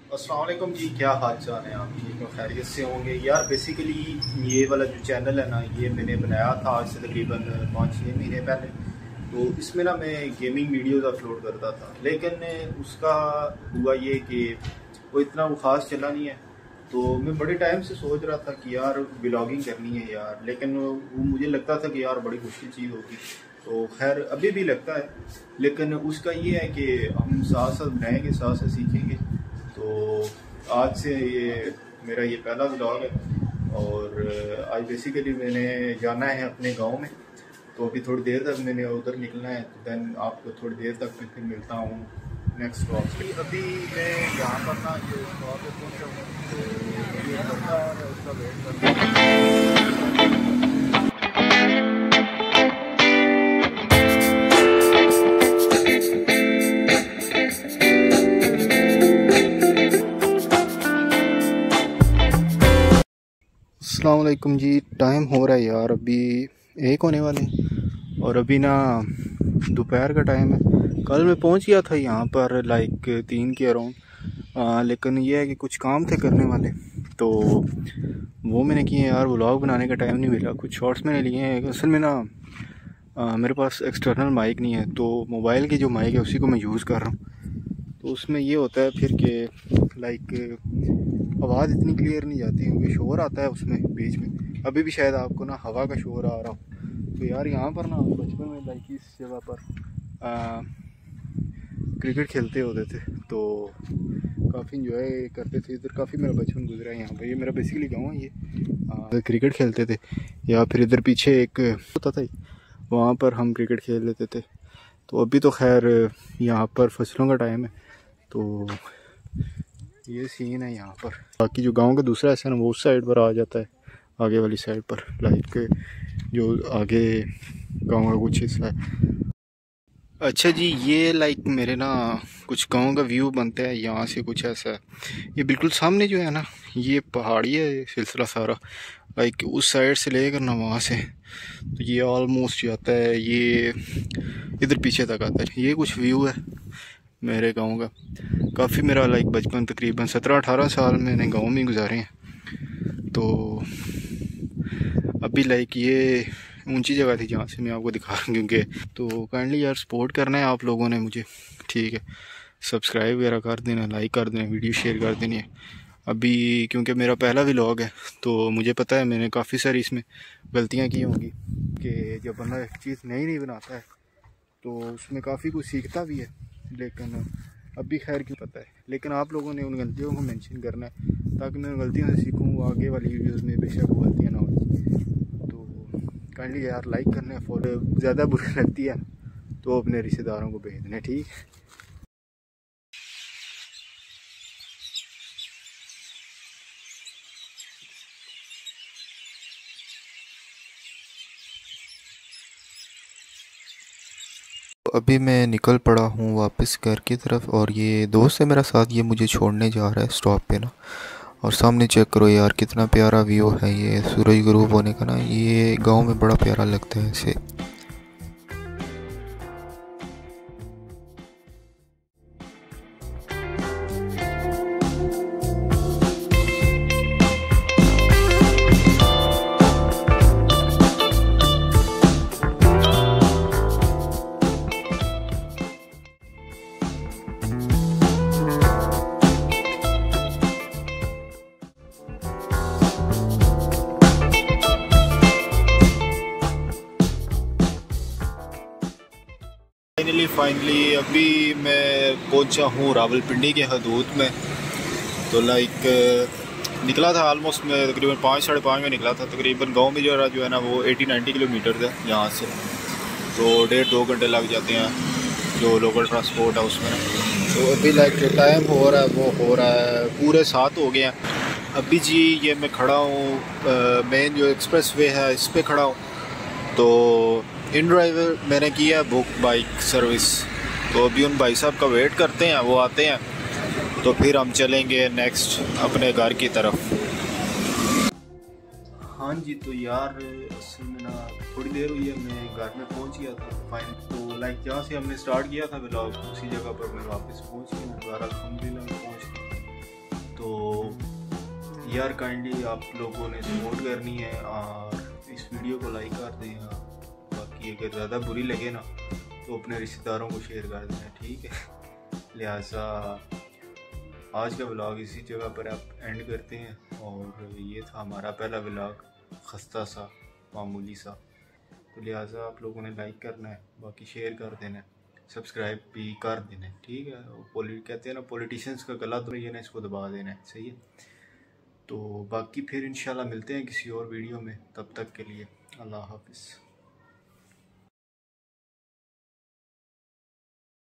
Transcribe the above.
अस्सलाम वालेकुम जी, क्या हाल चाल है आपकी? तो खैरियत से होंगे यार। बेसिकली ये वाला जो चैनल है ना, ये मैंने बनाया था आज से तकरीबन 5-6 महीने पहले। तो इसमें ना मैं गेमिंग वीडियोस अपलोड करता था, लेकिन उसका हुआ ये कि वो इतना वो ख़ास चला नहीं है। तो मैं बड़े टाइम से सोच रहा था कि यार ब्लॉगिंग करनी है यार, लेकिन वो मुझे लगता था कि यार बड़ी मुश्किल चीज़ होगी। तो खैर अभी भी लगता है, लेकिन उसका ये है कि हम साथ साथ बनाएंगे, साथ साथ सीखेंगे। तो आज से ये मेरा ये पहला व्लॉग है और आज बेसिकली मैंने जाना है अपने गांव में। तो अभी थोड़ी देर तक मैंने उधर निकलना है, तो देन आपको थोड़ी देर तक फिर मिलता हूँ नेक्स्ट व्लॉग से। अभी मैं यहाँ पर ना ये व्लॉग पे पहुँचा हूँ, तो ये बंदा है उसका वेट करता हूँ। अस्सलाम वालेकुम जी, टाइम हो रहा है यार, अभी 1 होने वाले और अभी ना दोपहर का टाइम है। कल मैं पहुंच गया था यहाँ पर लाइक 3 के अराउंड, लेकिन ये है कि कुछ काम थे करने वाले, तो वो मैंने किए यार। व्लॉग बनाने का टाइम नहीं मिला, कुछ शॉर्ट्स मैंने लिए हैं। असल में ना मेरे पास एक्सटर्नल माइक नहीं है, तो मोबाइल की जो माइक है उसी को मैं यूज़ कर रहा हूँ। तो उसमें ये होता है फिर कि लाइक आवाज़ इतनी क्लियर नहीं जाती क्योंकि शोर आता है उसमें बीच में। अभी भी शायद आपको ना हवा का शोर आ रहा हो। तो यार यहाँ पर ना बचपन में लाइक इस जगह पर क्रिकेट खेलते होते थे, तो काफ़ी इंजॉय करते थे इधर। काफ़ी मेरा बचपन गुजरा है यहाँ पर। ये मेरा बेसिकली गाँव है ये। क्रिकेट खेलते थे या फिर इधर पीछे एक होता था, वहाँ पर हम क्रिकेट खेल लेते थे। तो अभी तो खैर यहाँ पर फसलों का टाइम है, तो ये सीन है यहाँ पर। बाकी जो गांव का दूसरा हिस्सा है ना, वो उस साइड पर आ जाता है, आगे वाली साइड पर, लाइक जो आगे गांव का कुछ हिस्सा है। अच्छा जी, ये लाइक मेरे ना कुछ गांव का व्यू बनता है यहाँ से, कुछ ऐसा है। ये बिल्कुल सामने जो है ना, ये पहाड़ी है, ये सिलसिला सारा लाइक उस साइड से लेकर ना वहाँ से, तो ये ऑलमोस्ट जाता है, ये इधर पीछे तक आता है। ये कुछ व्यू है मेरे गांव का। काफ़ी मेरा लाइक बचपन तकरीबन 17-18 साल मैंने गांव में गुजारे हैं। तो अभी लाइक ये ऊंची जगह थी जहाँ से मैं आपको दिखा रहा हूँ, क्योंकि तो काइंडली यार सपोर्ट करना है आप लोगों ने मुझे, ठीक है। सब्सक्राइब वगैरह कर देना, लाइक कर देना, वीडियो शेयर कर देनी है। अभी क्योंकि मेरा पहला व्लॉग है, तो मुझे पता है मैंने काफ़ी सारी इसमें गलतियाँ की होंगी कि जब बंदा एक चीज़ नई बनाता है तो उसमें काफ़ी कुछ सीखता भी है, लेकिन अभी खैर क्यों पता है। लेकिन आप लोगों ने उन गलतियों को मेंशन करना है ताकि मैं उन गलतियों से सीखूँ, आगे वाली वीडियोस में बेशक वो गलतियाँ ना हो। तो काइंडली यार लाइक करने, फॉलो ज़्यादा बुरी लगती है तो अपने रिश्तेदारों को भेज देना, ठीक। अभी मैं निकल पड़ा हूँ वापस घर की तरफ, और ये दोस्त है मेरा साथ, ये मुझे छोड़ने जा रहा है स्टॉप पे ना। और सामने चेक करो यार कितना प्यारा व्यू है, ये सूरज ग्रूब होने का ना, ये गांव में बड़ा प्यारा लगता है इसे। फाइनली अभी मैं पहुंचा हूँ रावलपिंडी के हदूद में। तो लाइक निकला था ऑलमोस्ट, मैं तकरीबन 5-5:30 में निकला था। तकरीबन गांव में जो है ना वो 80-90 किलोमीटर है यहाँ से, तो 1.5-2 घंटे लग जाते हैं जो लोकल ट्रांसपोर्ट है उसमें। तो अभी लाइक जो टाइम हो रहा है वो हो रहा है पूरे 7 हो गए हैं अभी जी। ये मैं खड़ा हूँ मेन जो एक्सप्रेस वे है इस पर खड़ा हूँ। तो इन ड्राइवर मैंने किया बुक बाइक सर्विस, तो अभी उन भाई साहब का वेट करते हैं, वो आते हैं तो फिर हम चलेंगे नेक्स्ट अपने घर की तरफ। हाँ जी, तो यार असल में ना थोड़ी देर हुई है, मैं घर में पहुंच गया था फाइन। तो लाइक जहाँ से हमने स्टार्ट किया था व्लॉग उसी जगह पर मैं वापस पहुंच गया हूँ, घर अल्हम्दुलिल्लाह में पहुंच गया। तो यार काइंडली आप लोगों ने सपोर्ट करनी है और इस वीडियो को लाइक कर दें। बाकी अगर ज़्यादा बुरी लगे ना तो अपने रिश्तेदारों को शेयर कर देना, ठीक है। लिहाजा आज का व्लॉग इसी जगह पर आप एंड करते हैं। और ये था हमारा पहला व्लॉग, खस्ता सा, मामूली सा। तो लिहाजा आप लोगों ने लाइक करना है, बाकी शेयर कर देना है, सब्सक्राइब भी कर देना है, ठीक है। कहते हैं ना पॉलिटिशियंस का गला तो ये ना, इसको दबा देना है, सही है। तो बाकी फिर इंशाल्लाह मिलते हैं किसी और वीडियो में, तब तक के लिए अल्लाह हाफिज़।